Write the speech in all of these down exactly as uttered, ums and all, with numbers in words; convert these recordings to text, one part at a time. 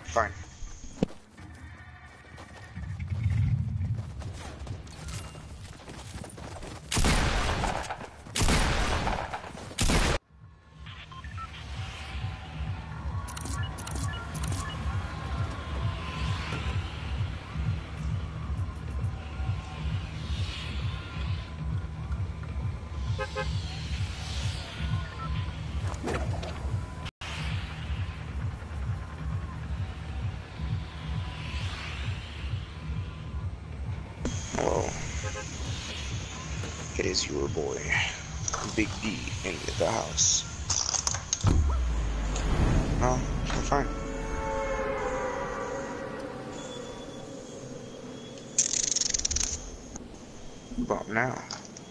Fine. Hello. It is your boy, Big D, in the house. No, I'm fine. But now.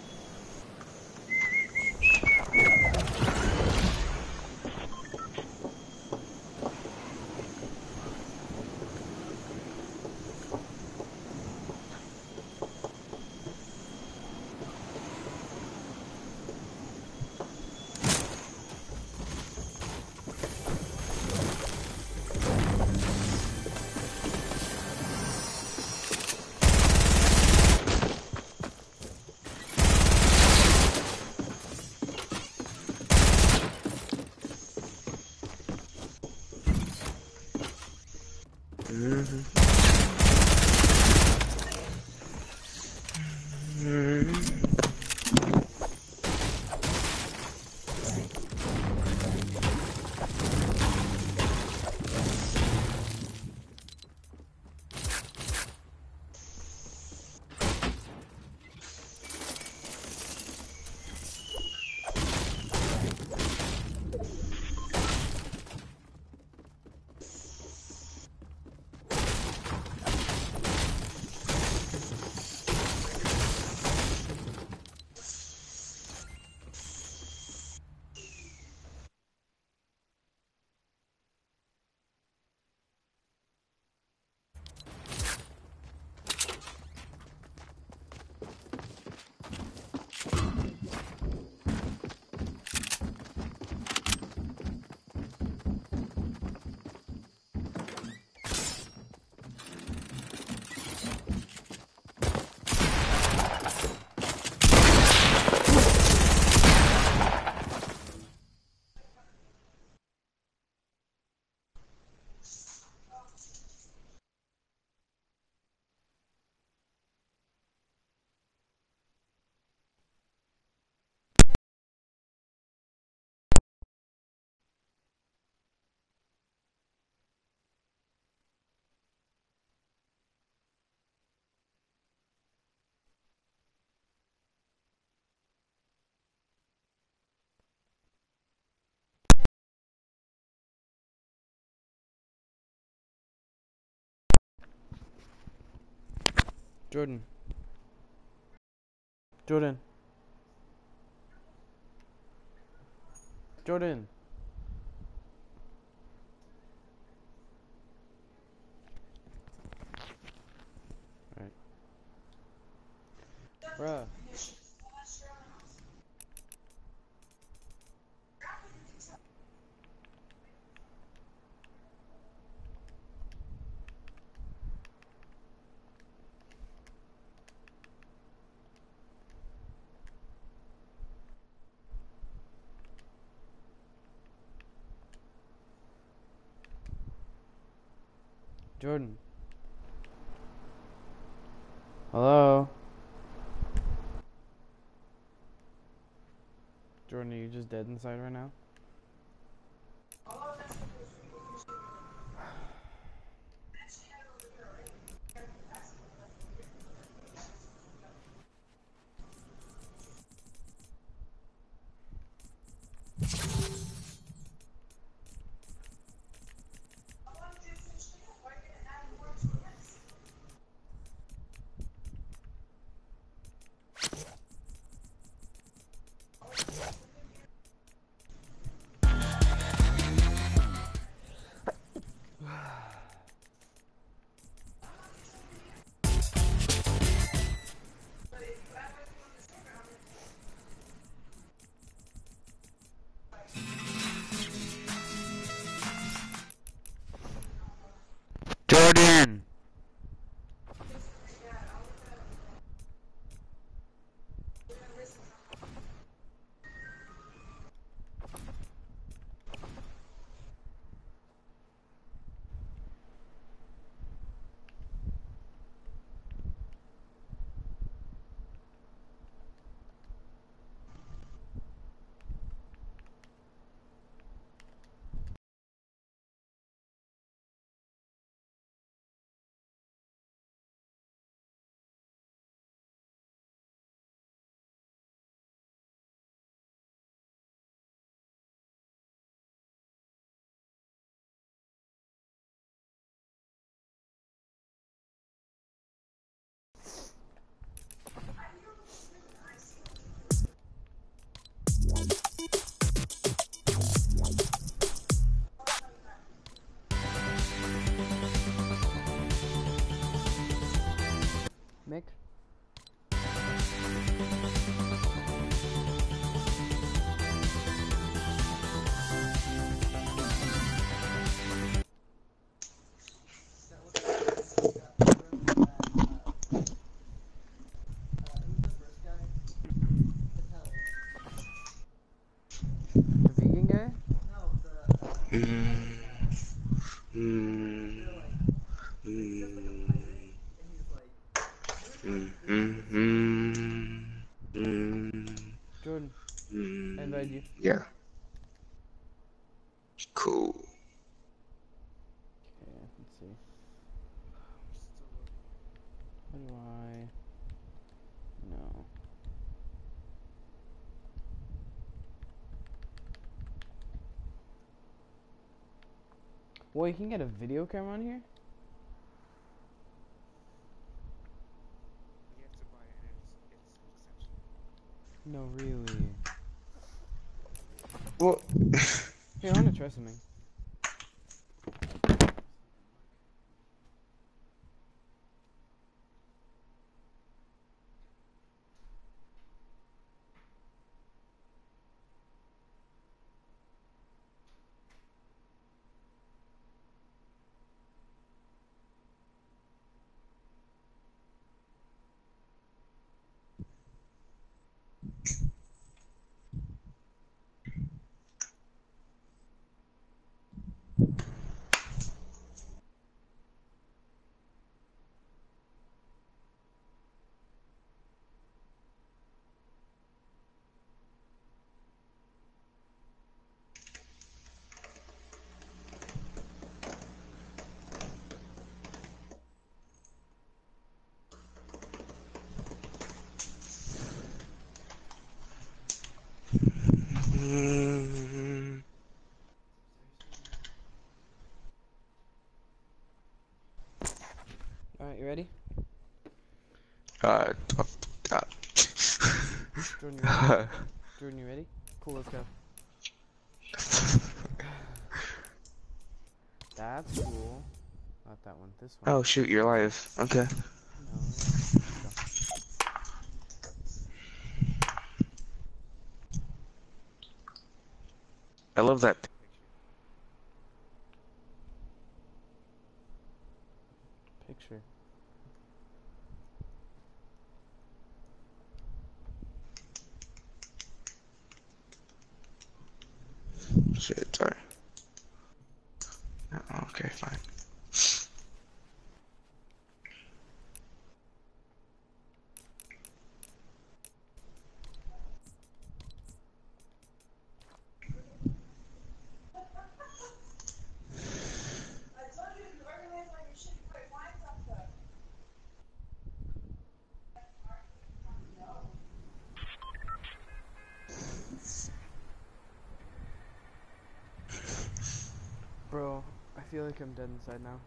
Mm-hmm. Mm-hmm. Jordan. Jordan. Jordan. Alright. Bruh. Jordan. Hello? Jordan, are you just dead inside right now? Mm, mm, mm, mm, mm, mm, Jordan, I invited mm. you. Yeah, cool. Okay, let's see. How do I... No. Well, you can get a video camera on here? No, really. Well, Here, I want to try something. mm, Alright, you ready? uh, oh, God. Jordan, you ready? Jordan, you ready? Cool, let's go. That's cool. Not that one, this one. Oh shoot, you're live. Okay. No, let's go. I love that. Picture. Shit, sorry. Oh, okay, fine. Bro, I feel like I'm dead inside now.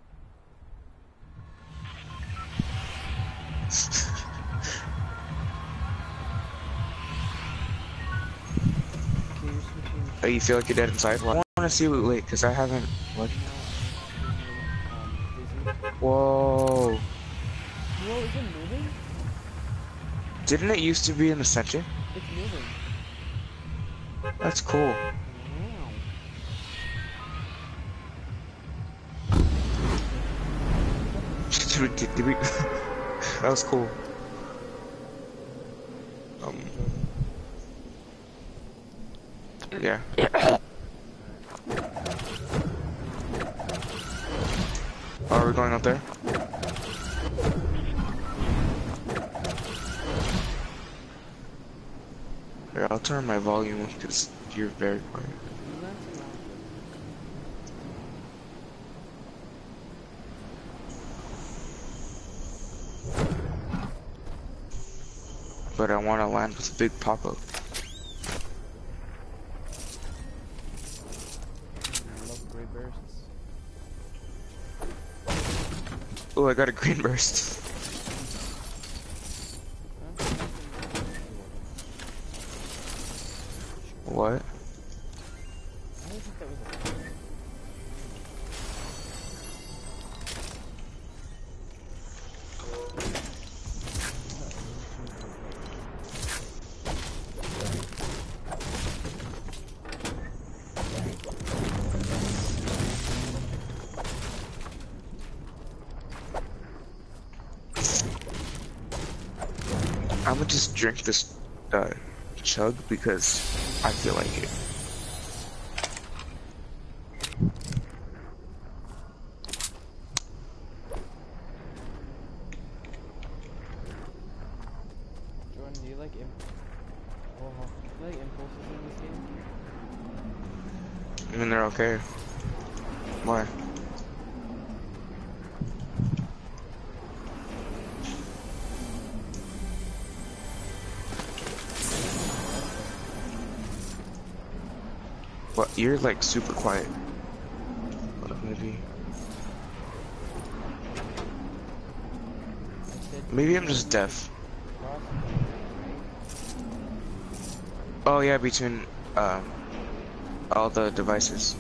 Okay, you're switching. Oh, you feel like you're dead inside? Well, I want to see what, wait, because I haven't, what? No, um, Disney. Whoa. Whoa, is it moving? Didn't it used to be in the center? It's moving. That's cool. Wow. Did we, did, did we, that was cool. Um, yeah. Oh, are we going up there? Here, I'll turn my volume up because you're very quiet. But I want to land with a big pop-up. I love great bursts. Oh, I got a green burst. What? I don't think that was a I'm gonna just drink this uh, chug because I feel like it. Oh, I like impulses in this game. I mean, they're okay. Why? What? You're like super quiet. What, maybe? I said Maybe you I'm know just you deaf. can cross right? Oh yeah, between um all the devices.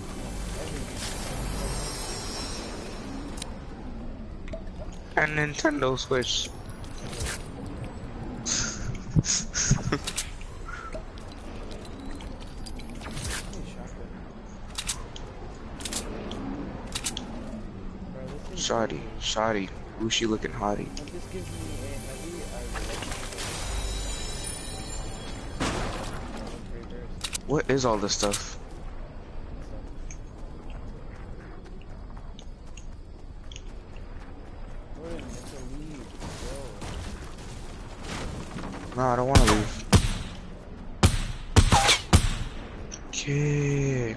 And Nintendo Switch. Shoddy, shoddy, Whooshy looking hottie. But this gives me a heavy, I reverse. What is all this stuff? Jordan, it's a lead, bro. No, I don't want to leave. Okay.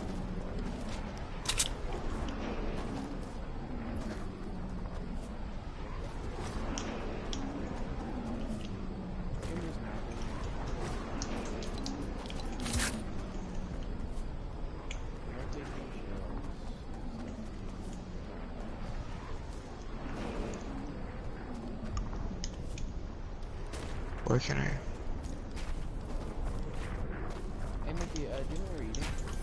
Where can I? Hey Mickey, uh, do you know what we're eating?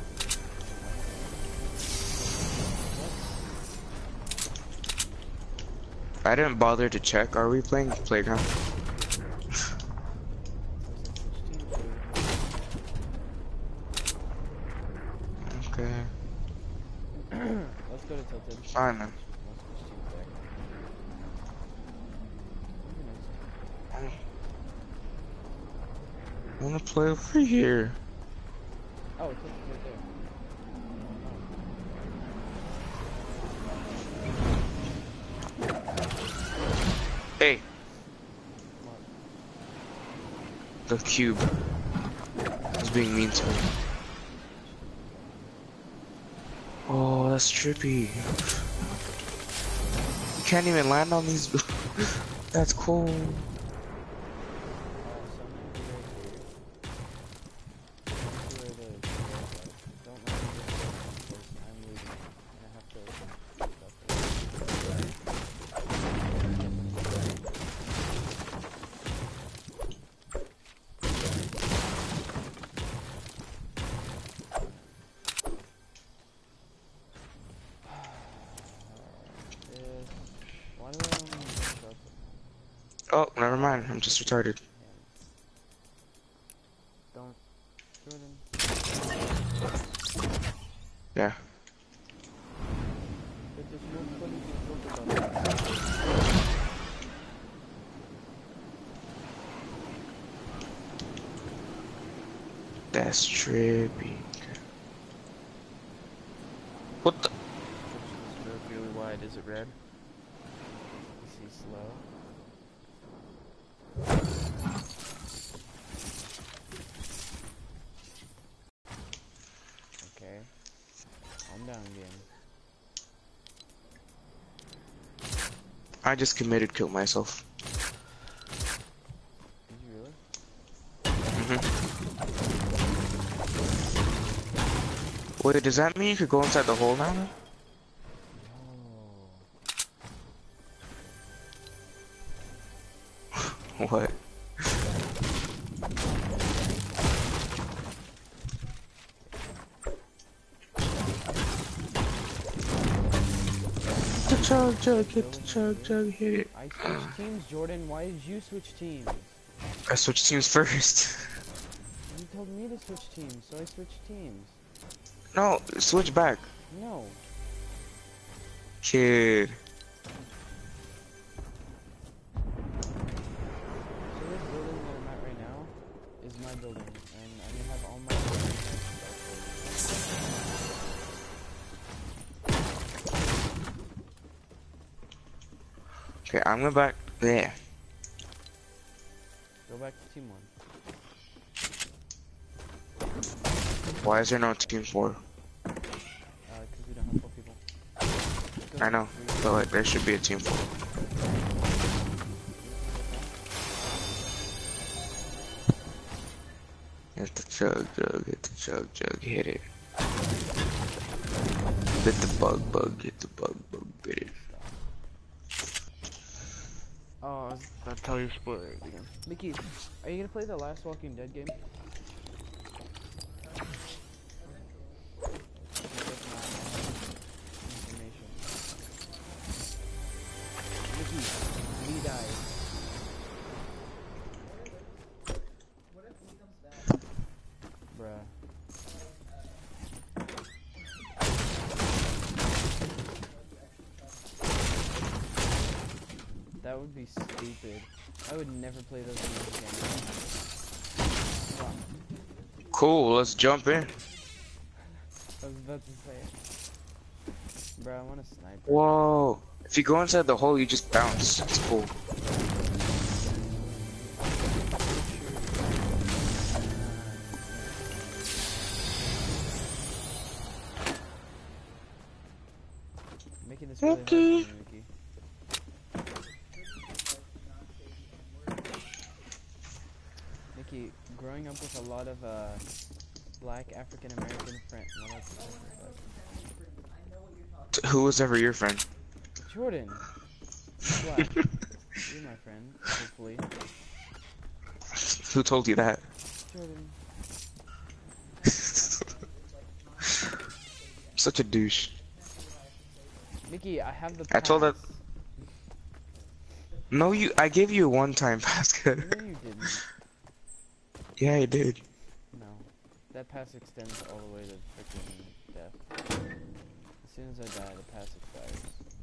I didn't bother to check. Are we playing Playground? Okay. Let's go to Tilted. Fine man. I wanna play over here. Oh, it's right there. Hey. The cube is being mean to me. Oh, that's trippy. You can't even land on these. That's cool. Oh, never mind. I'm just retarded. Don't, Jordan. Yeah. But there's no funny thing about that. That's trippy. What the? This road really wide. Is it red? Is he slow? Okay. I'm down again. I just committed, killed myself. Did you really? Mm-hmm. Wait, does that mean you could go inside the hole now? No. What? The chug jug, hit the chug jug, hit it. I switched teams, Jordan. Why did you switch teams? I switched teams first. You told me to switch teams, so I switched teams. No, switch back. No. Kid. So this building that I'm at right now is my building, and I'm gonna have all my buildings. Okay, I'm going back there. Go back to team one. Why is there no team four? Uh, because we don't have four people. Go I to know, three. but like there should be a team four. Hit the chug jug, hit the chug jug, hit it. Hit the bug bug, hit the bug bug, hit it. Oh, I was about to tell you spoilers again. Mickey, are you gonna play the last Walking Dead game? Information. Mickey, me died. Bruh. That would be stupid. I would never play those games again. Wow. Cool, let's jump in. I was about to say it. Bro, I want a sniper. Whoa. If you go inside the hole, you just bounce. It's cool. Making this really hard for Okay. me, Mickey. Mickey, growing up with a lot of uh, black African American friends. No, that's a different question. Who was ever your friend? Jordan. Black. You're my friend, hopefully. Who told you that? Jordan. Such a douche. Mickey, I have the I told her- pass. No, you. I gave you a one-time pass. No, you didn't. Yeah, I did. No. That pass extends all the way to freaking death. As soon as I die, the pass expires.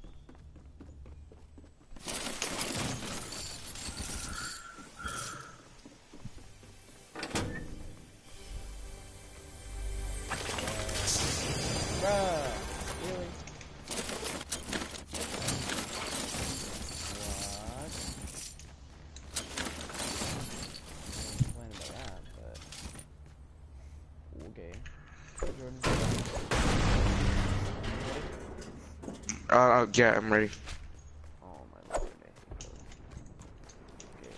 Bruh! Really? What? I'm complaining about that, but... Okay. Jordan. Uh, uh, yeah, I'm ready. Oh my lord. Okay.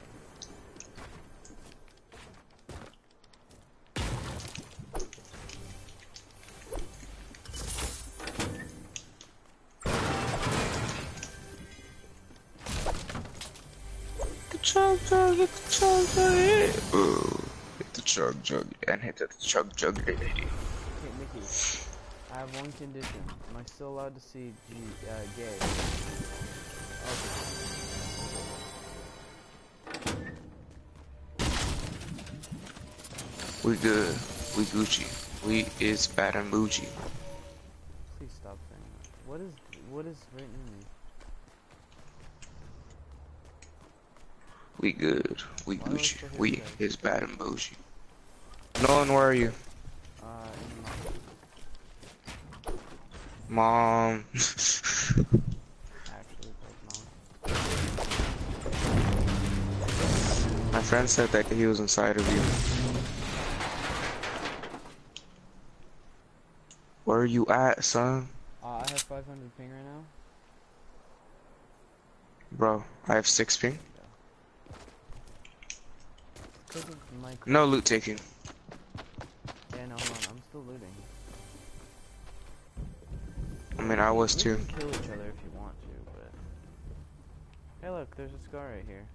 The chug jug, hit the chug jug, hit it. Ooh, hit the chug jug and hit the chug jug. Hit it. Okay, Mickey. I have one condition. Am I still allowed to see G uh, gay? Okay. We good. We Gucci. We is bad and bougie. Please stop saying that. What is what is written in me? We good. We Why do I Gucci. still hear We you guys? is bad and bougie. Nolan, where are you? Uh, in my Mom. actually like mom. My friend said that he was inside of you. Where are you at, son? Uh, I have five hundred ping right now. Bro, I have six ping. Because of my. No loot taking. Yeah, no, hold on. I'm still looting. I mean, I was We too. can kill each other if you want to, but. Hey, look, there's a scar right here.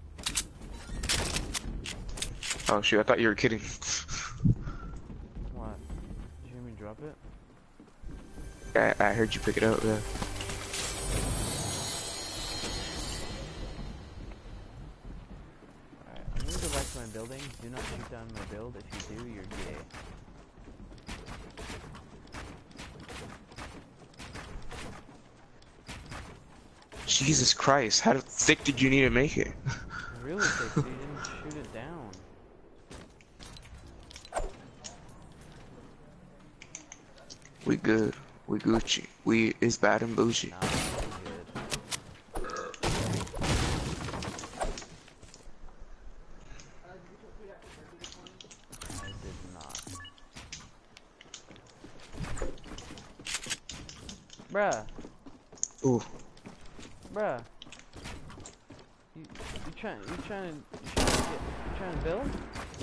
Oh shoot, I thought you were kidding. What? Did you hear me drop it? I, I heard you pick it up, yeah. Alright, I'm gonna go back to my building. Do not shoot down my build. If you do, you're gay. Jesus Christ, how thick did you need to make it? Really thick, so you didn't shoot it down. We good. We Gucci. We is bad and bougie. Nah, that's good. I did not. Bruh. Ooh. Bruh. You you trying you trying to you trying to get you trying to build?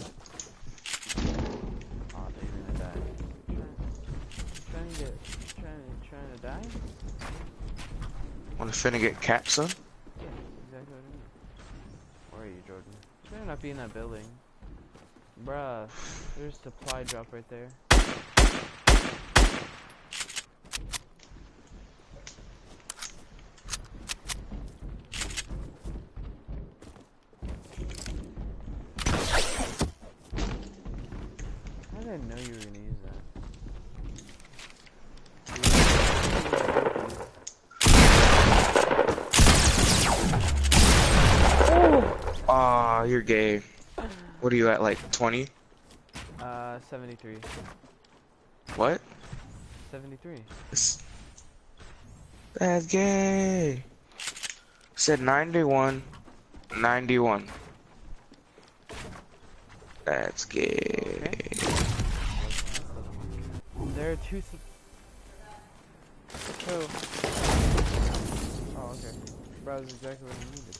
Oh, I thought you were gonna die. You trying, you trying to get you trying to trying to die? Wanna finna get capped, son? Yeah, that's exactly what I mean. Where are you, Jordan? You better not be in that building. Bruh, there's a supply drop right there. How did I know you were gonna use that? Aw, oh, you're gay. What are you at, like twenty? Uh, seventy-three. What? seventy-three. It's... That's gay. Said ninety-one. ninety-one. That's gay. Okay. There are two. Oh. Oh, okay. Bro, that's exactly what I needed.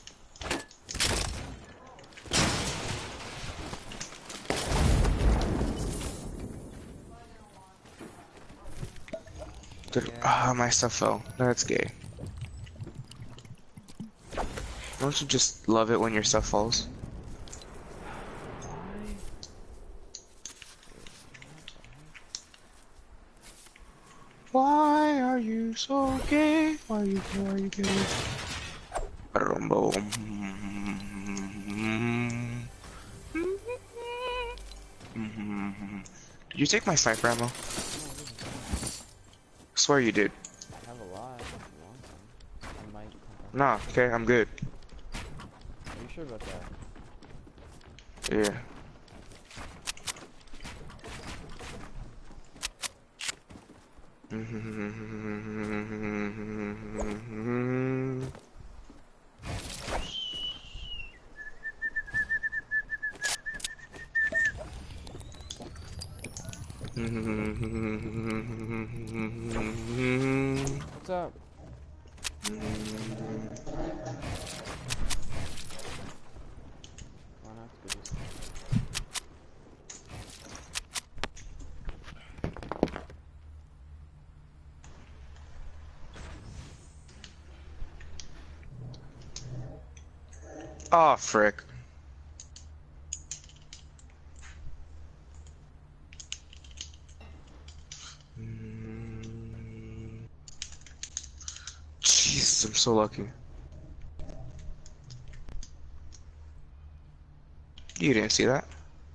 Ah, yeah. Oh, my stuff fell. That's gay. Don't you just love it when your stuff falls? Why are you so gay? Why are you gay? Why are you gay? Did you take my sniper ammo? I swear you did. I have a lot if you want some. I might come back. Nah, okay, I'm good. Are you sure about that? Yeah. What's up? Why not? Good to see. Oh, frick. Jesus, I'm so lucky. You didn't see that?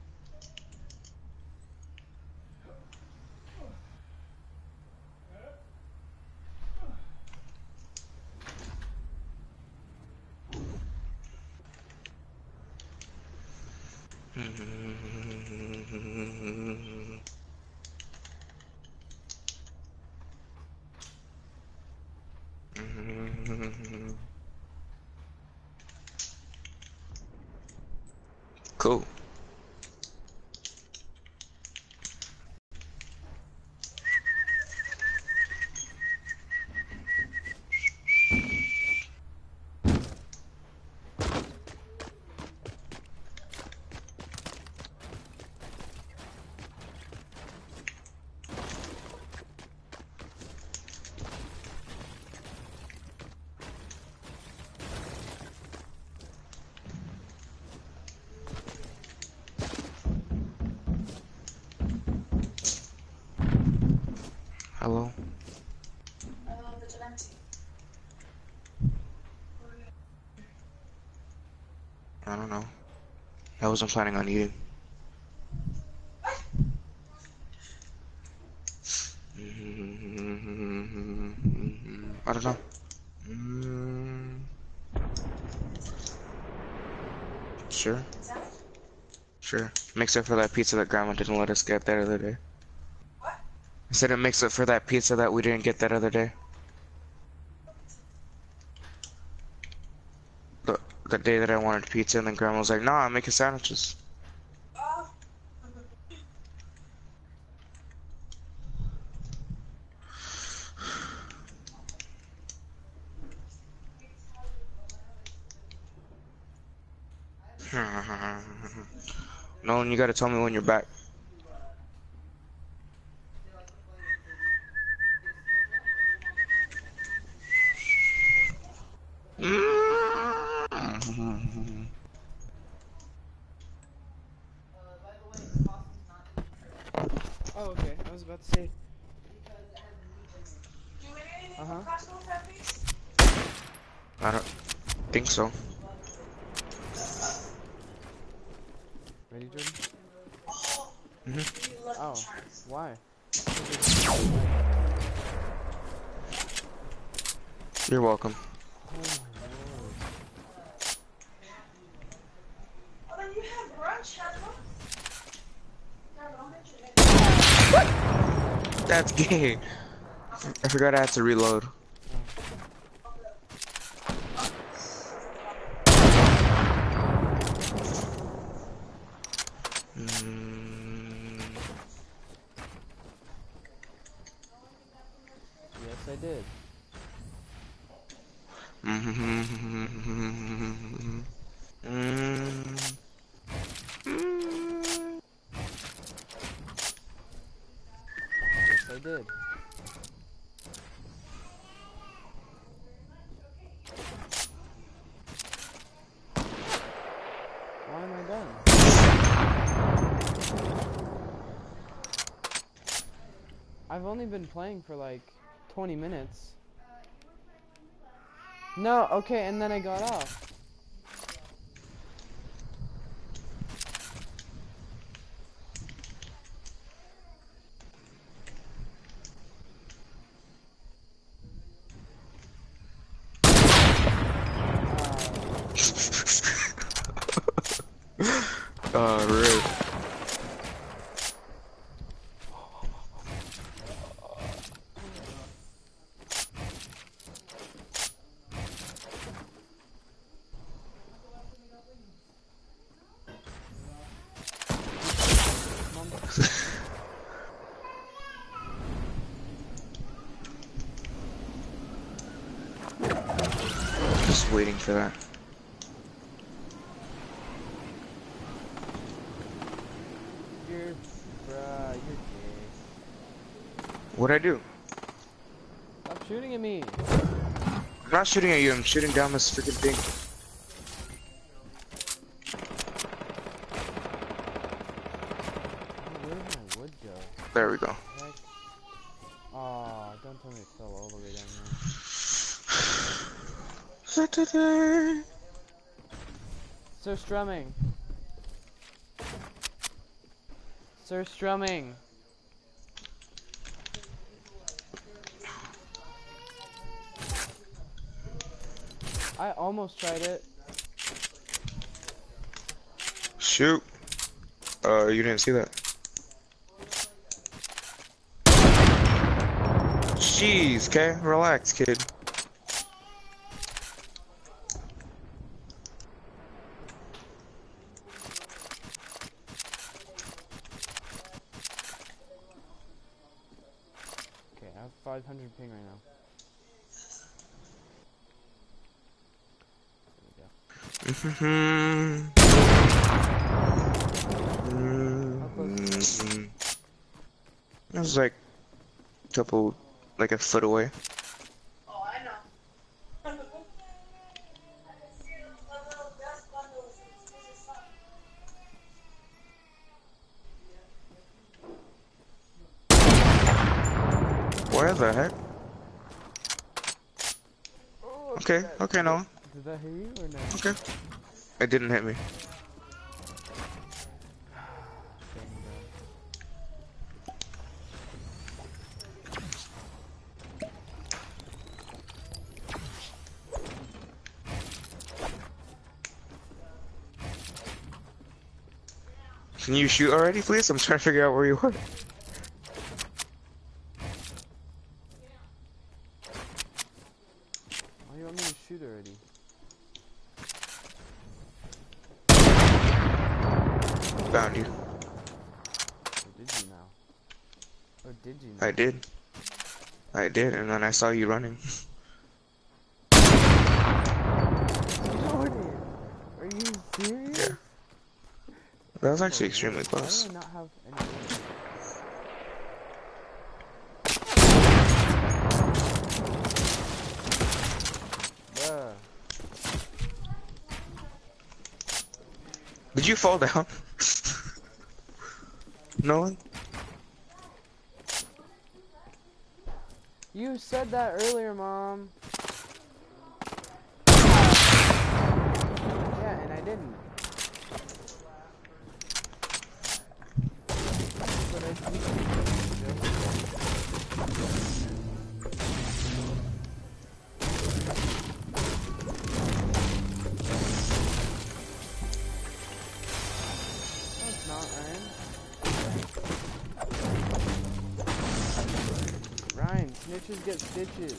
Cool. Hello? Hello, Vigilante. I don't know. I wasn't planning on eating. I don't know. Mm, sure. Sure. Makes up for that pizza that Grandma didn't let us get that other day. What? I said it makes up for that pizza that we didn't get that other day. The, the day that I wanted pizza and then Grandma was like, nah, I'm making sandwiches. Oh. Nolan, you gotta tell me when you're back. Oh, okay. I was about to say. Do we need anything Uh-huh. from Costco for that piece? I don't think so. Ready, Jordan? Oh, hmm we love Oh, insurance. why? You're welcome. Oh my lord. Oh, then you have brunch, Heather. Yeah, but I'll mention it. That's gay. I forgot I had to reload. Mm. Yes, I did. Mm. Yes, I did. Why am I done? I've only been playing for like twenty minutes. No, okay, and then I got off. Oh, really? Just waiting for that. You're, bruh, you're gay. What'd I do? Stop shooting at me. I'm not shooting at you, I'm shooting down this freaking thing. Oh, where did my wood go? There we go. Heck. Aw, don't tell me it fell all the way down there. Saturday. Sir Strumming. Sir Strumming. I almost tried it. Shoot. Uh, you didn't see that. Jeez, okay? Relax, kid. Okay, I have five hundred ping right now. There we go. How close is that? It was like a couple, like a foot away. Oh, I know. I can see the little dust bundles and it's just something. Where the heck? Oh, Okay, that- okay, Noah. Did that hit you or no? Okay. It didn't hit me. Dang, bro. Can you shoot already, please? I'm trying to figure out where you were. Why do you want me to shoot already? Found you. Or did you now? Or did you now? I did. I did, and then I saw you running. Jordan! Are you serious? Yeah. That was actually Oh, extremely wait, close. Why do I not have any wood? Bruh. Did you fall down? No one? You said that earlier, Mom. Yeah, and I didn't. But I No, it's not, Ryan. Ryan, snitches get stitches.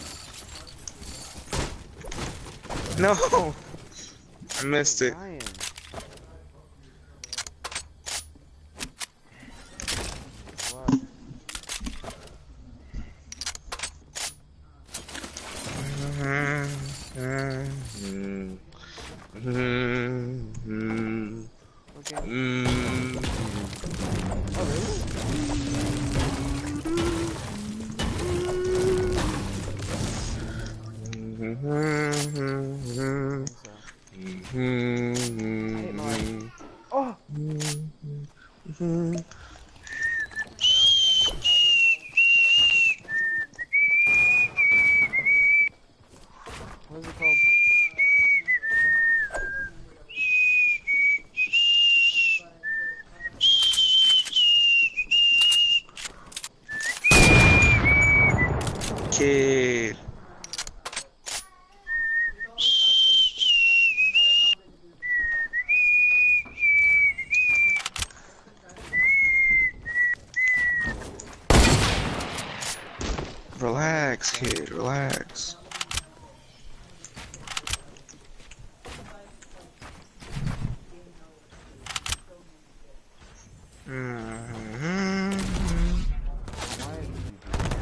No! I missed Hey, it. Ryan. What? What game? Oh, really? I think so. I hate my life. Oh! What is it called? Kid. Relax, kid, relax. Mm-hmm. Why did you do that?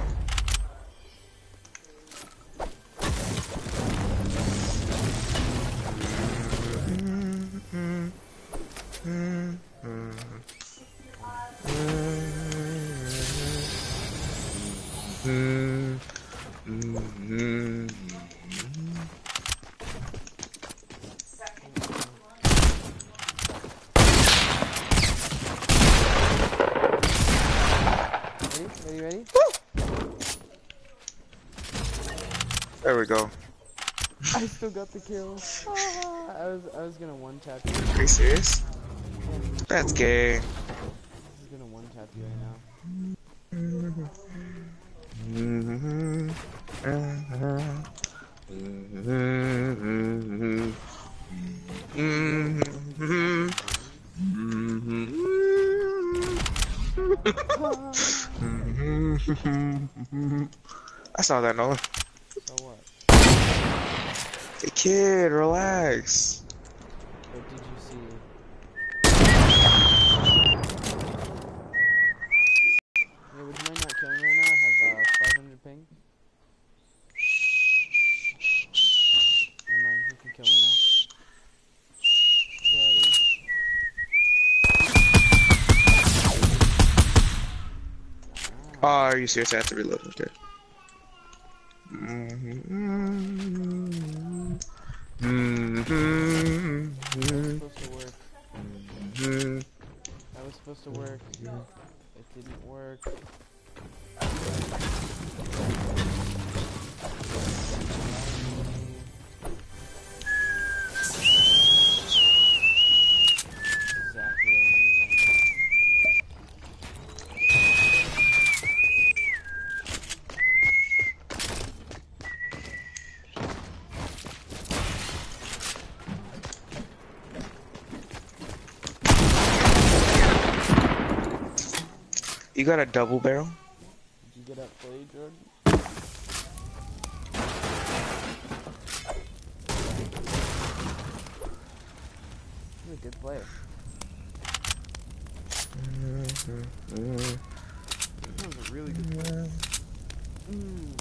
Ready? Ready, ready? There we go. I still got the kill. Ah, I was I was gonna one tap you. Are you serious? Yeah, That's gay. I was gonna one tap you right now. I saw that, Nolan. So what? Hey, kid, relax. What did you see? Yeah, would you mind not killing me right now? I have uh, five hundred ping. Never mind, you can kill me now. Buddy. Oh, are you serious? I have to reload. Okay. That was supposed to work. That was supposed to work. It didn't work. Exactly what I needed. You got a double barrel? Did you get up fully, Jordan? You're a good player. That was a really good player. Mm.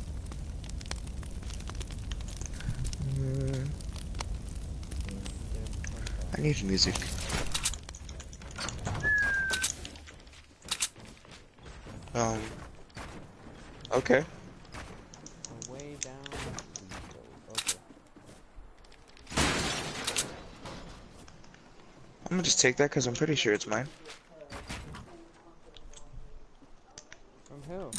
I need music. Um, okay. So way down these roads. Okay. I'm gonna just take that because I'm pretty sure it's mine. From who?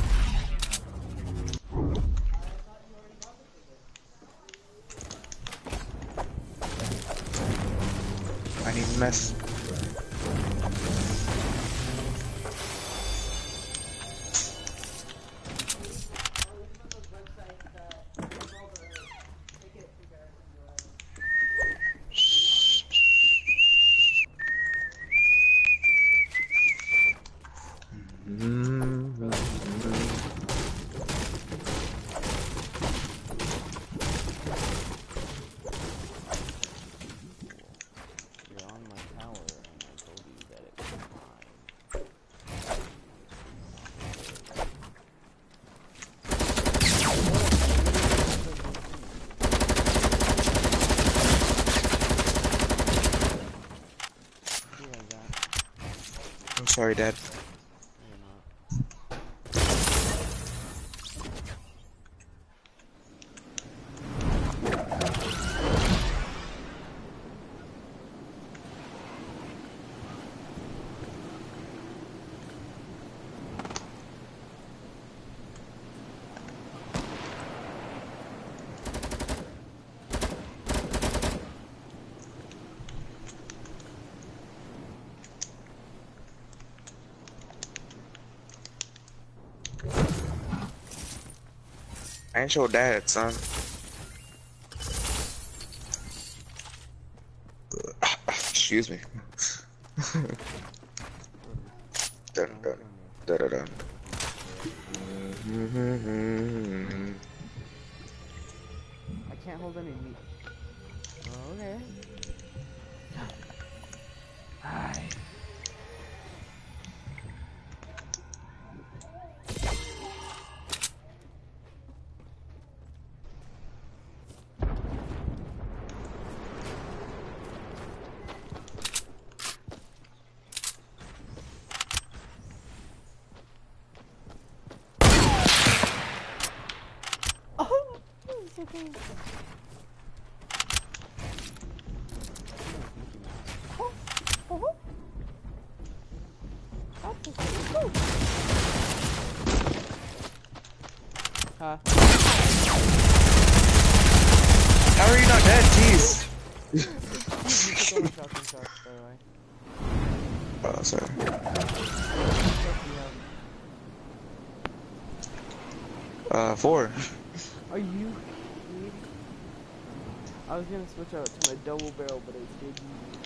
I need mess. You're on my tower, and I told you that it was mine. Be like that. I'm sorry, Dad. You're not. I ain't your dad, son. Excuse me. Dun, dun, dun, dun, dun. I can't hold any meat. Oh, okay. Hi. Oh, it's okay. Oh, oh, oh, oh. Huh? How are you not dead? Jeez. You took all my shotgun shots, by the way. Oh, sorry. Uh, four. Are you kidding? I was gonna switch out to my double barrel, but I did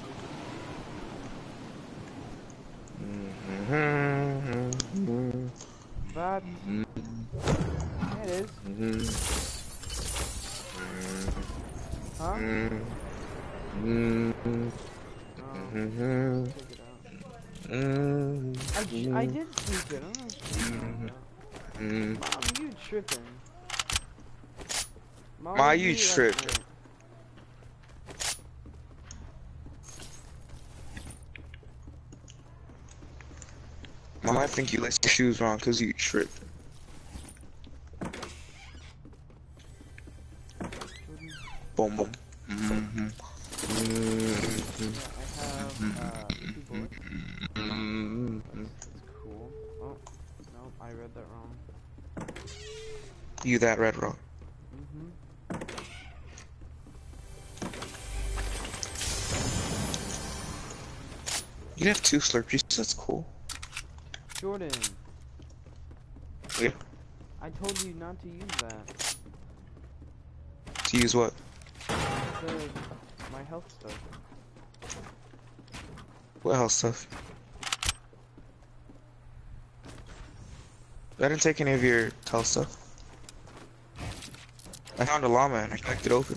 Mm-hmm. But yeah, it is. Mm-hmm. Huh? Mm-hmm. Um, Mm-hmm. take it out. Mm-hmm. I, j I did sneak it. I don't know what you're talking about. Mm-hmm. Mom, you tripping? Mom Ma, would you be like, tripping. "Eh." Mom, I think you laced your shoes wrong because you tripped. Boom, boom. Mm-hmm. Mm-hmm. Yeah, I have uh, two bullets. Mm-hmm. That's, that's cool. Oh, no, I read that wrong. You that read wrong. Mm-hmm. You have two Slurpees. That's cool. Jordan, Yeah. I told you not to use that. To use what? The, my health stuff. What health stuff? I didn't take any of your health stuff. I found a llama and I cracked it open.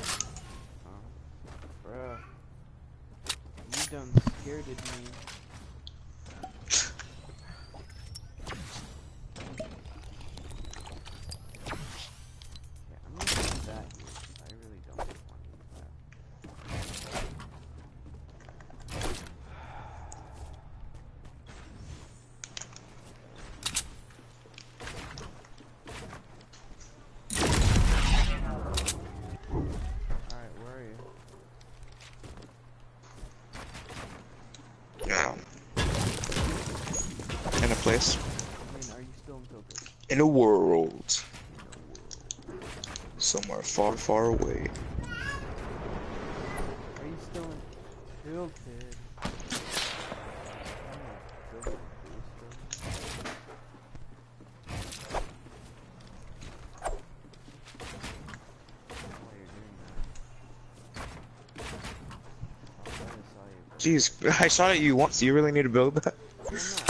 Oh, bruh. You done scared me. Yeah, I'm gonna use that here. I really don't want to use that. place. I mean, are you still in Tilted? In a world. In a world. Somewhere far, far away. Are you still in Tilted? I'm not Tilted booster. While you're doing that. Oh, I just saw you, bro. Jeez, I shot at you once. Do you really need to build that? I'm not.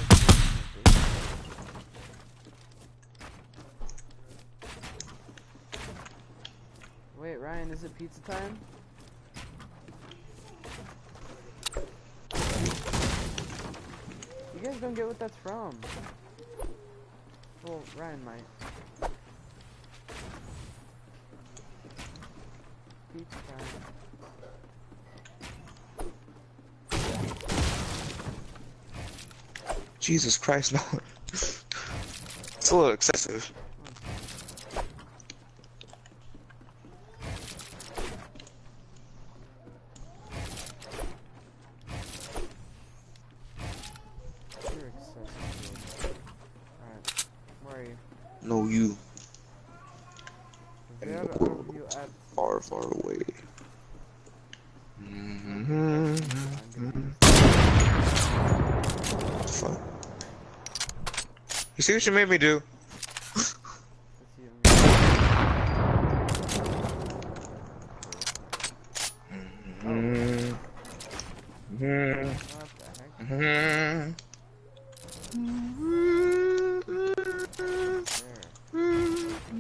Wait, Ryan, is it pizza time? You guys don't get what that's from. Well, Ryan might. Pizza time. Jesus Christ, no. It's a little excessive. You're excessive. Alright, where are you? No, you. Is there an overview at... Far, far away. Mm-hmm. Fuck. You see what you made me do? Let's see if Mm-hmm. Mm-hmm. what the heck? Mm-hmm. There.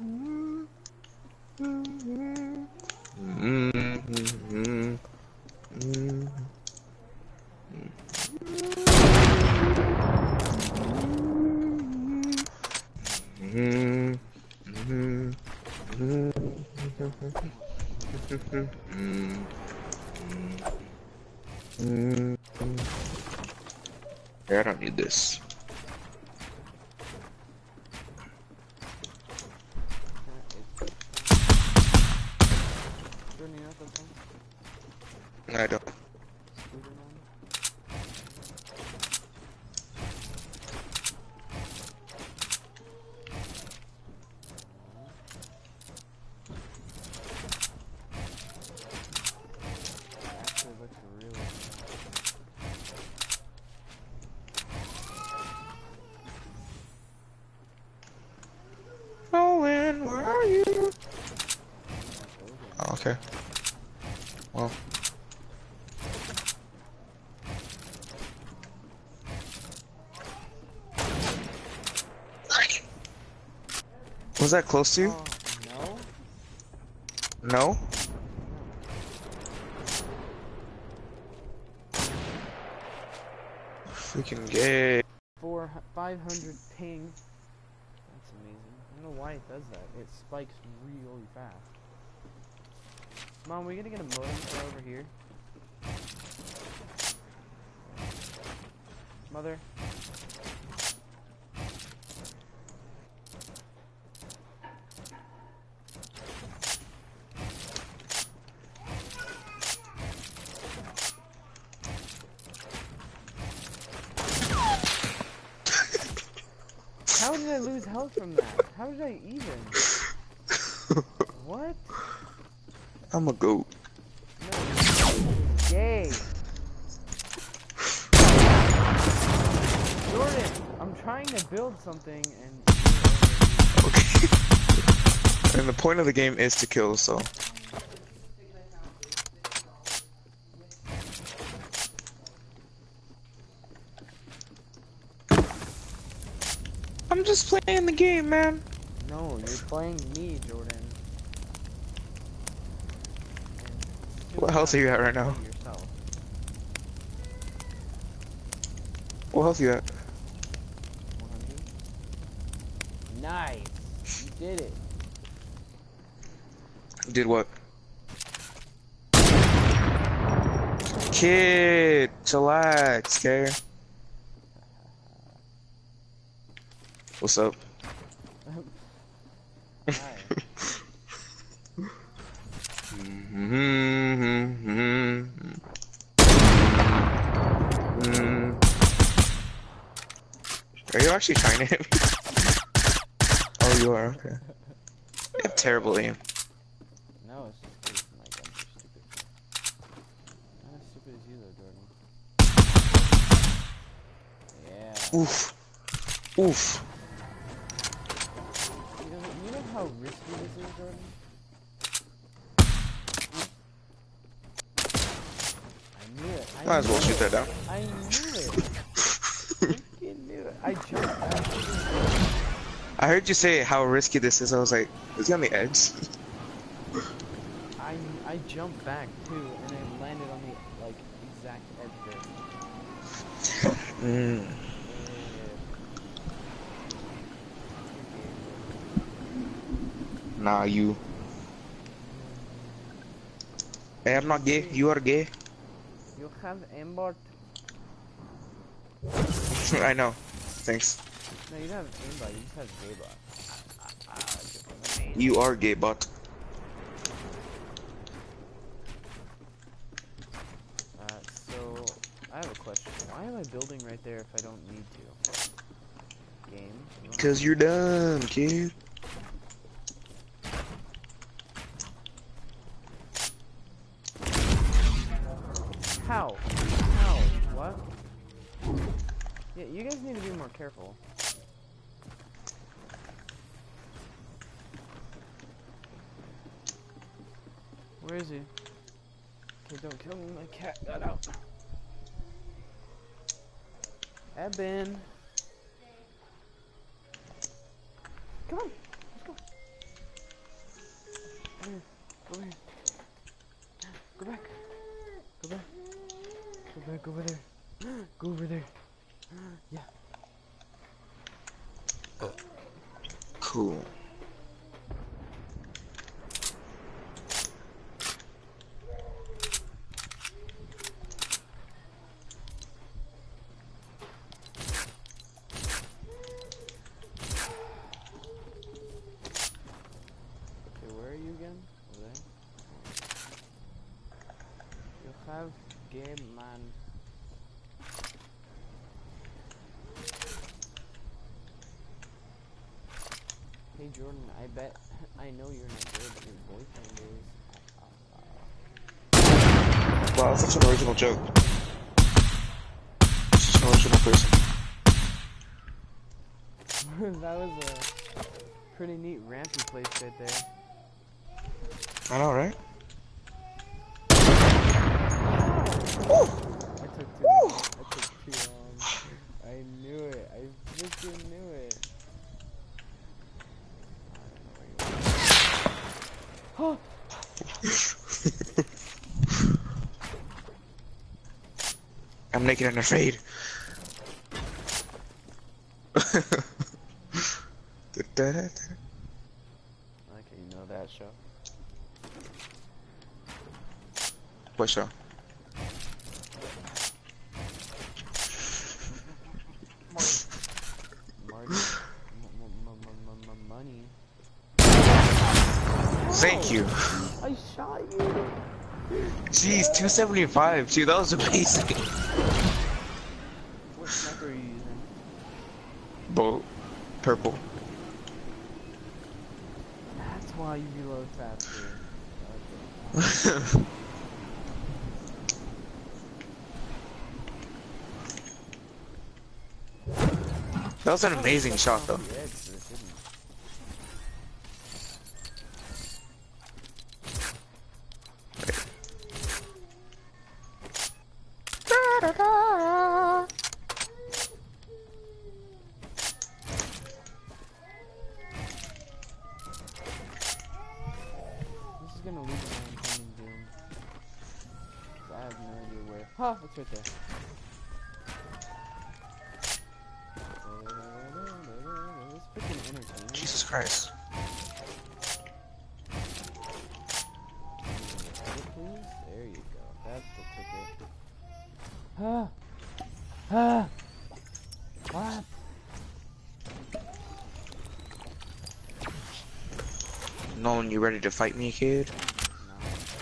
Yeah, I don't need this. Jordan, you know what that's from? I don't. Spooderman? Actually looks really cool. Owen, where are you? Oh, okay. Well. Was that close to you? Oh, no? No? Freaking gay. Four, five hundred ping. That's amazing. I don't know why it does that. It spikes really fast. Mom, we gonna get a modem for over here? Mother? How did I lose health from that? How did I even? What? I'm a goat. No, it's gay. Jordan, I'm trying to build something and... Okay. And the point of the game is to kill, so. I'm just playing the game, man. No, you're playing me, Jordan. And What health are you at right now? play yourself. What health you at? one hundred. Nice. You did it. Did what? Kid, chillax, okay? What's up? Hi. Are you actually trying to hit me? Oh, you are, okay. You have terrible aim. No, it's just 'cause my guns are stupid. Not as stupid as you though, Jordan. Yeah. Oof. Oof. You know, you know how risky this is, Jordan? I knew it. I Might as well knew shoot it. that down. I knew it. Freaking knew it. I jumped back. I heard you say how risky this is. I was like, is he on the edge? I I jumped back too, and I landed on the like exact edge there. Mm. Yeah. Nah, you. Hey, I'm not gay. You are gay. You have aimbot. I know. Thanks. No, you don't have aimbot. You just have gaybot. Ah, ah, ah, just amazing. You are gay, but. Uh, so I have a question. Why am I building right there if I don't need to? Game. You don't Cause you're dumb, kid. How? How? What? Yeah, you guys need to be more careful. Where is he? Okay, don't kill me, my cat got out. Eben. Come on, let's go. Come here, go here. Go back. Go back. Go back over there. Go over there. Yeah. Cool. Okay, where are you again? Over there? You have game man. Hey Jordan, I bet I know you're not good, but your boyfriend is. Wow, that's such an original joke. Such an original person. That was a pretty neat ramp you placed right there. I know, right? I took too long. I took too long. I knew it. I freaking knew it. I don't know where you are. I'm naked and afraid. Da-da-da-da. I like how you know that show. What show? Marty. Money. Thank you. I shot you. Jeez, two seventy-five. Dude, that was amazing. What sniper are you using? Bolt. Purple. That's why you reload faster. Okay. That was an amazing shot, though. The edge, but it didn't. This is gonna lead to my impending doom. 'Cause I have no idea where. Huh, it's right there. It's freaking entertaining. Jesus Christ. Edit, please? There you go. That's the ticket. Ah! Ah! What? Nolan, you ready to fight me, kid? No.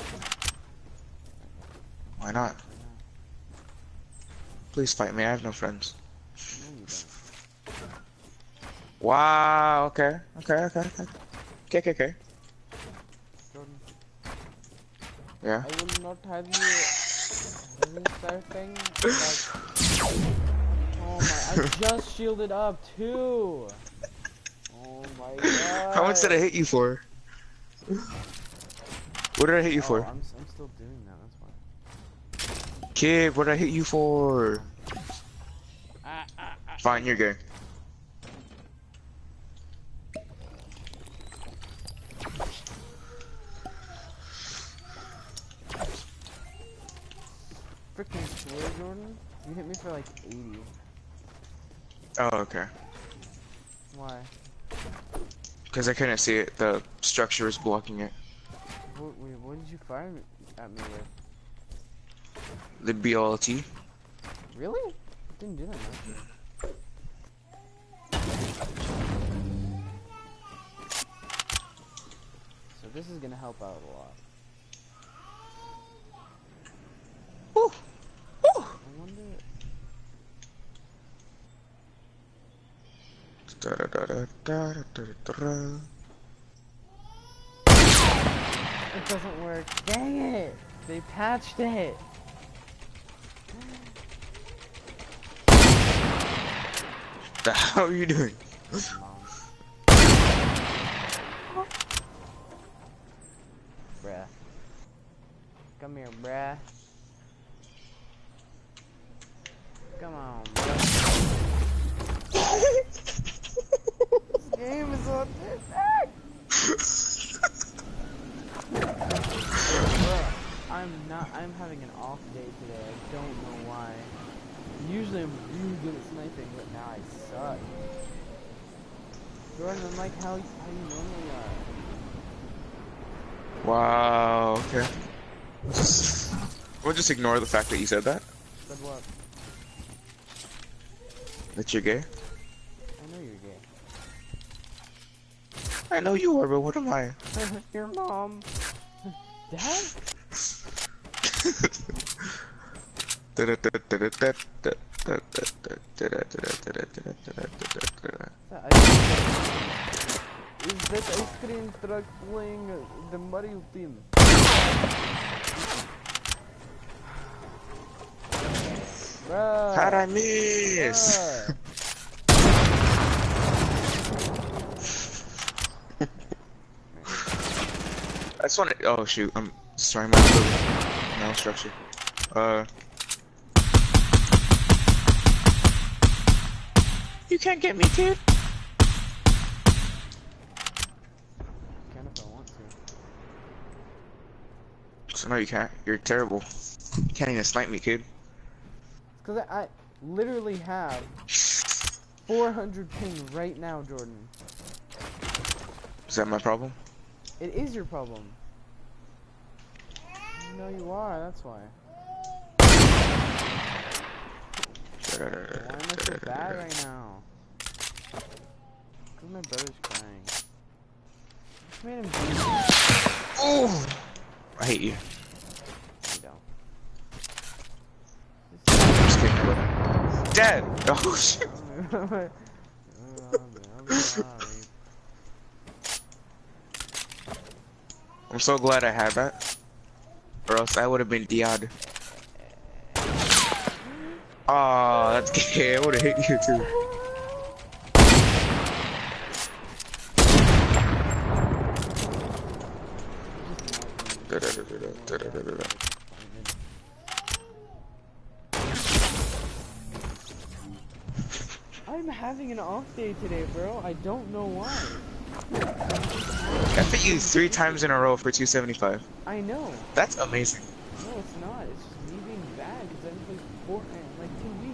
Why not? Please fight me, I have no friends. No, you don't. Wow. Okay. Okay. Okay. Okay. Okay. Okay. Okay. Jordan, Yeah. I will not have you resurfing that. Oh my, I just shielded up too. Oh my How much did I god. hit you for? What did I hit you Oh, for? I'm, s- I'm still doing that, that's why. Kid, what did I hit you for? Um, ah, ah, ah. Fine, you're gay. Freaking swear, Jordan. You hit me for like eighty. Oh, okay. Why? Because I couldn't see it. The structure was blocking it. What, wait, what did you fire me, at me with? The B L T. Really? Didn't do that much. So this is gonna help out a lot. Woo! Woo! I wonder. Da, da, da, da, da, da, da, da. It doesn't work. Dang it! They patched it. The hell are you doing? Mom. Bruh. Come here, bruh. Come on, bruh. This game is on this heck! Bruh, I'm not, I'm having an off day today. I don't know why. Usually I'm really good at sniping, but now I suck. Jordan, I'm like how, how you normally are. Wow, okay. We'll just ignore the fact that you said that. Said what? That you're gay. I know you're gay. I know you are, but what am I? Your mom. Dad? Is that ice cream truck playing the Mario theme? Bruh. How'd I miss? Bruh. I just want to. Oh shoot! I'm destroying my building. Now structure. Uh. You can't get me, kid. Can if I want to. So no, you can't. You're terrible. You can't even snipe me, kid. Cause I, I literally have four hundred ping right now, Jordan. Is that my problem? It is your problem. You know you are, that's why. Why am I so bad right now? Cause my brother's crying. Just made him do Oh! I hate you. You don't. I'm just kidding. But... Dad! Oh shoot! I'm sorry. I'm so glad I had that. Or else I would have been Diod. Aw, that's gay. I would have hit you too. I'm having an off day today, bro. I don't know why. I hit you three times in a row for two seventy-five. I know. That's amazing. No, it's not. It's just me being bad because I haven't played Fortnite in like two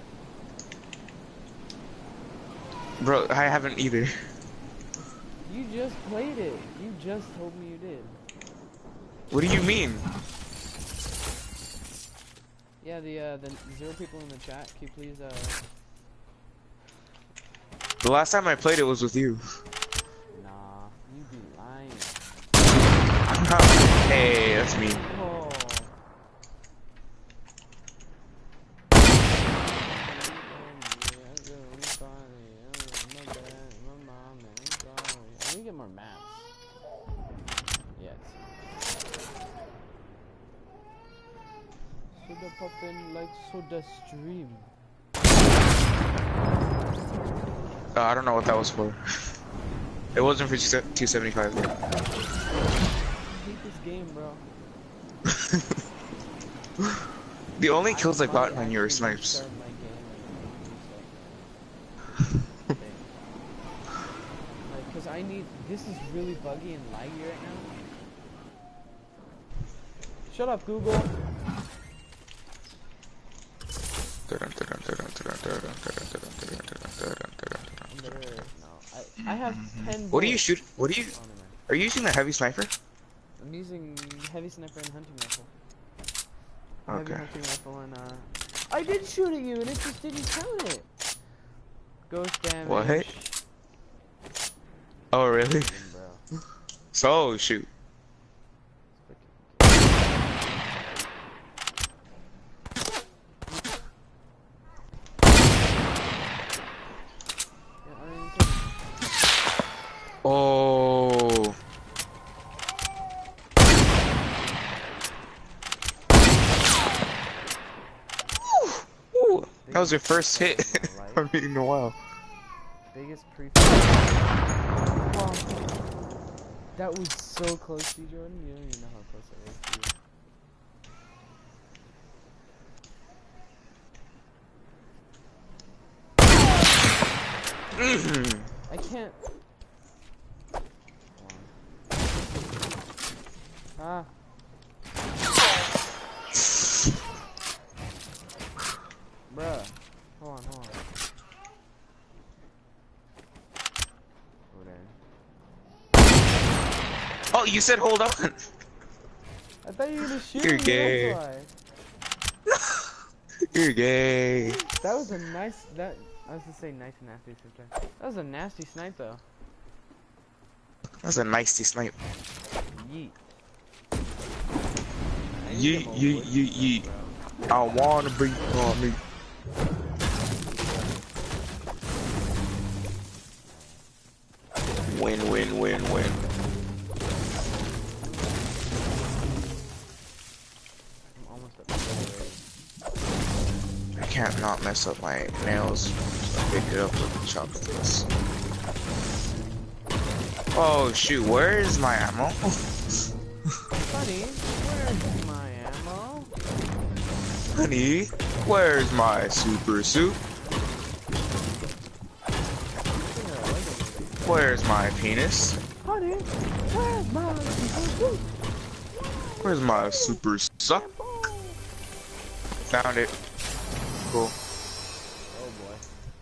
weeks. Bro, I haven't either. You just played it. You just told me you did. What do you mean? Yeah, the uh, the zero people in the chat. Can you please uh? The last time I played it was with you. Nah, you be lying. I'm not. Hey, that's me. Oh. pop in like soda stream. Uh, I don't know what that was for. It wasn't for two seventy-five. I hate this game, bro. The only kills I might got when you were actually snipes. restart my game and do something. Like, cause I need. This is really buggy and laggy right now. Shut up, Google. No, I I have ten. What do you bullets. shoot? What do you? Oh, never mind. Are you using the heavy sniper? I'm using heavy sniper and hunting rifle. Heavy Okay. hunting rifle and uh. I did shoot at you and it just didn't count it. Ghost damage. What? Oh really? Bro. So shoot. Oh. Ooh. That was your first hit from me in a while. Biggest pre. Oh, that was so close to you, Jordan. You don't even know how close that was to you. Mm-hmm. I can't. Ah. Bruh. Hold on, hold on. Over there. Oh, you said hold on. I thought you were gonna shoot You're me, gay. that's why. You're gay. That was a nice, that, I was gonna say nice and nasty sometimes. That was a nasty snipe though. That's a nicey snipe. Yeet. Yeet, yeet, yeet, yeet. I wanna be on me. Win, win, win, win. I'm almost up to the I can't not mess up my nails. So I picked it up with the chopsticks. Oh shoot, where is my ammo? Honey, where's my ammo? Honey, where's my super suit? Where's my penis? Honey, where's my super Where's my super suck? Found it. Cool. Oh boy.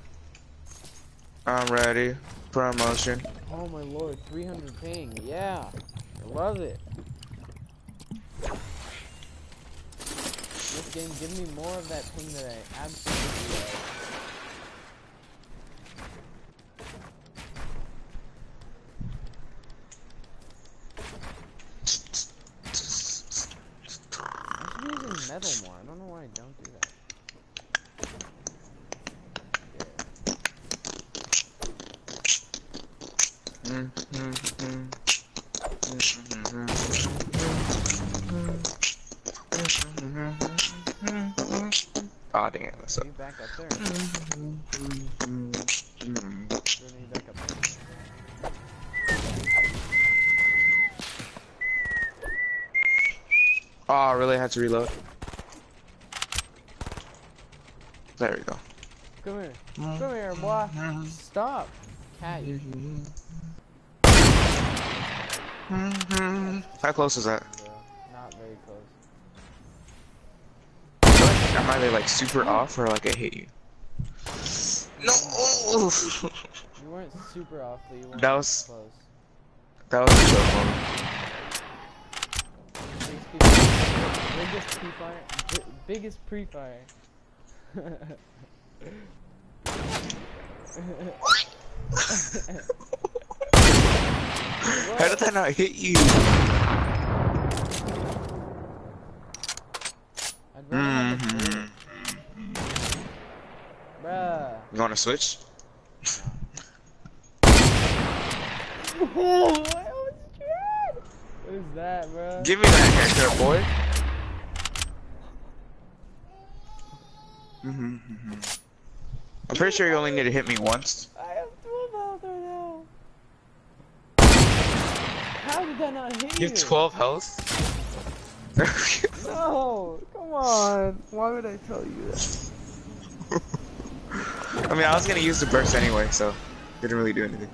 I'm ready. Promotion. Oh my lord, three hundred ping. Yeah. I love it. This game, give me more of that ping that I absolutely love. I'm using metal more. I don't know why I don't do that. Ah, dang it, that's up. You back up there. Jordan, you back up there. Oh, I really had to reload. There we go. Come here. Come here, boy. Stop. Cat. You. How close is that? Bro. Not very close. Am I like super off or like I hit you? No! You weren't super off, but you weren't That was- close. That was a joke moment. Biggest pre-fire. Bi biggest pre-fire. How did that not hit you? I'd rather have a Mm-hmm. bullet. Bruh. You wanna switch? Oh, I was scared. What is that, bro? Give me that haircut, boy. Mm-hmm, mm-hmm. I'm pretty sure you only need to hit me once. I have twelve health right now. How did that not hit You you? have twelve health? No, come on. Why would I tell you that? I mean, I was gonna use the burst anyway, so didn't really do anything.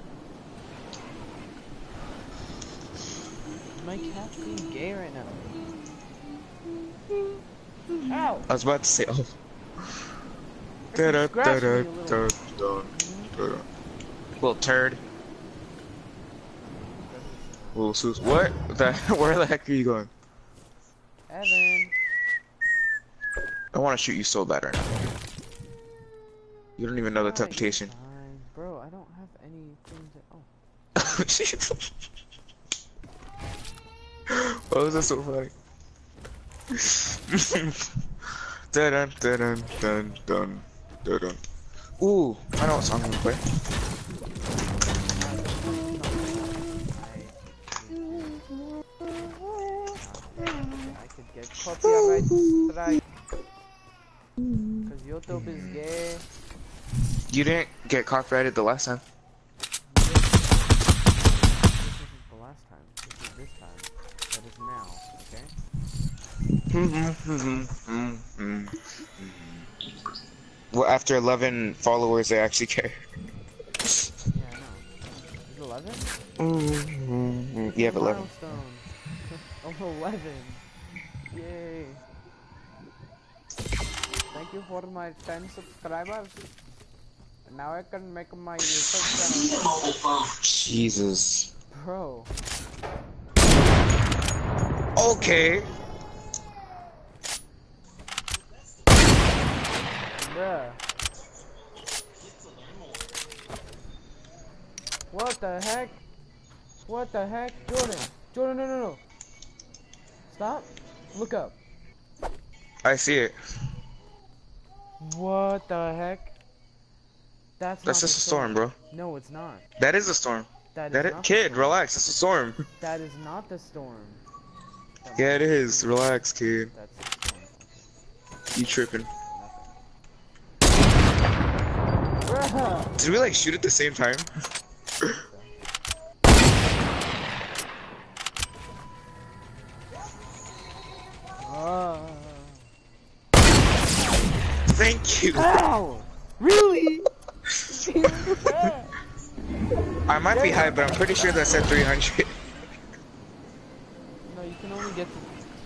My cat's being gay right now. Ow! I was about to say, oh. You scratched me, you little- Little turd. Little sus. What? The, where the heck are you going? Evan. I want to shoot you so bad right now. You don't even know the Alright, you're temptation. fine. Bro, I don't have anything to. Oh. Why was that so funny? dun dun dun dun dun dun dun. Ooh, I know what song I'm gonna play. I could get copyright strike. Cause YouTube is gay. You didn't get copyrighted the last time. This isn't the last time. This is this time. That is now, okay? Well, after eleven followers, they actually care. Yeah, I know. Is it eleven? You have eleven. Milestone. Of eleven. Yay. Thank you for my ten subscribers. Now I can make my YouTube channel. Jesus. Bro. Okay. Bruh. What the heck? What the heck? Jordan. Jordan, no, no, no. Stop. Look up. I see it. What the heck? That's, That's not just the a storm, bro. No, it's not. That is a storm. That is That it, not the kid, storm. relax. It's a storm. That is not the storm. That Yeah, it might is. be- Relax, kid. That's the storm. You tripping? Bruh. Did we like shoot at the same time? Uh. Thank you. Ow! Really? I might be high, but I'm pretty sure that said three hundred. No, you can only get to.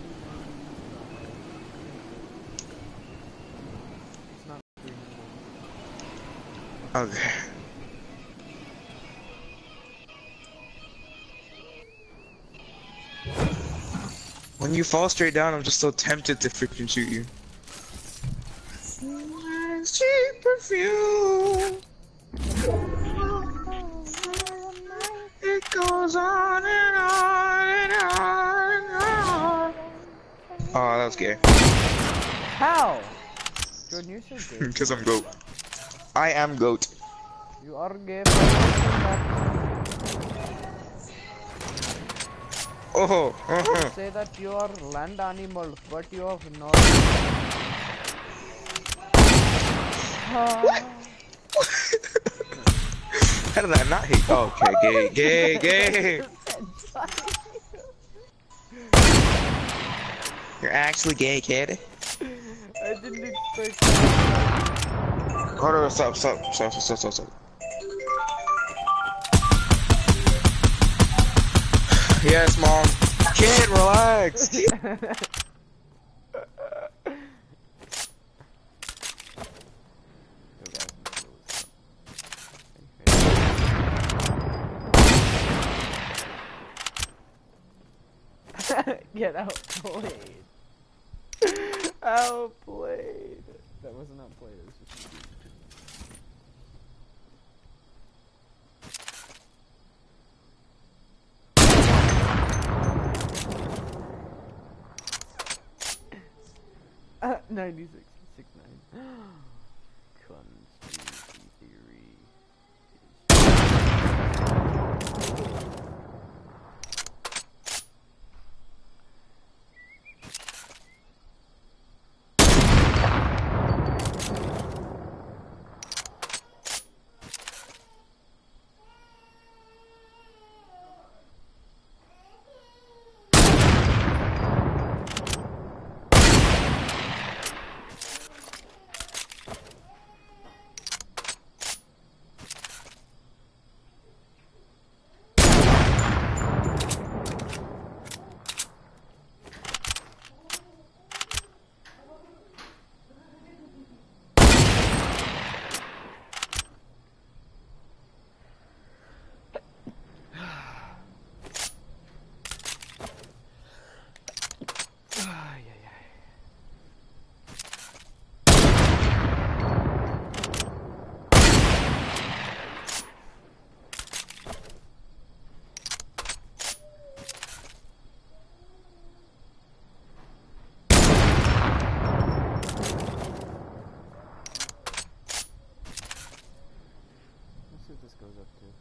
It's not three hundred. Okay. When you fall straight down, I'm just so tempted to freaking shoot you. Cheap perfume. It goes on and on and on and on. Oh, that was gay. How? Jordan, you're so gay. Because I'm goat. I am goat. You are gay. Oh, uh-huh. Say that you are land animal, but you are not. What? How did I not hit? Oh, okay, gay, gay, gay. You're actually gay, kid. I didn't expect that. Hold on, stop, stop, stop, stop, stop, stop. Yes, mom. Kid, relax. Get outplayed. Outplayed. That wasn't outplayed. It was just uh, ninety-six, six, nine. Conspiracy theory. goes up to.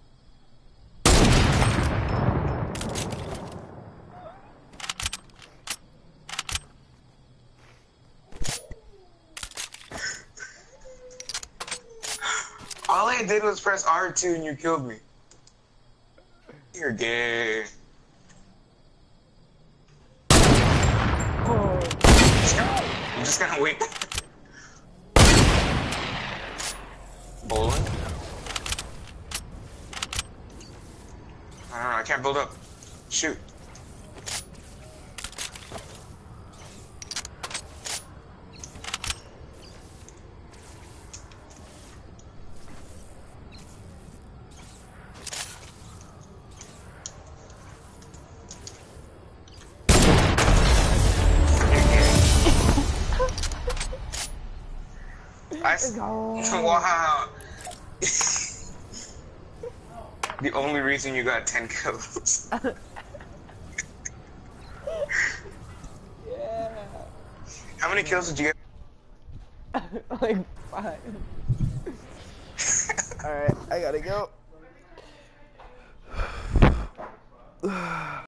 All I did was press R two and you killed me. You're gay. Oh. I'm just gonna wait. Bowling? I don't know, I can't build up. Shoot. I s wow. The only reason you got ten kills. Yeah. How many kills did you get? Like five. Alright, I gotta go.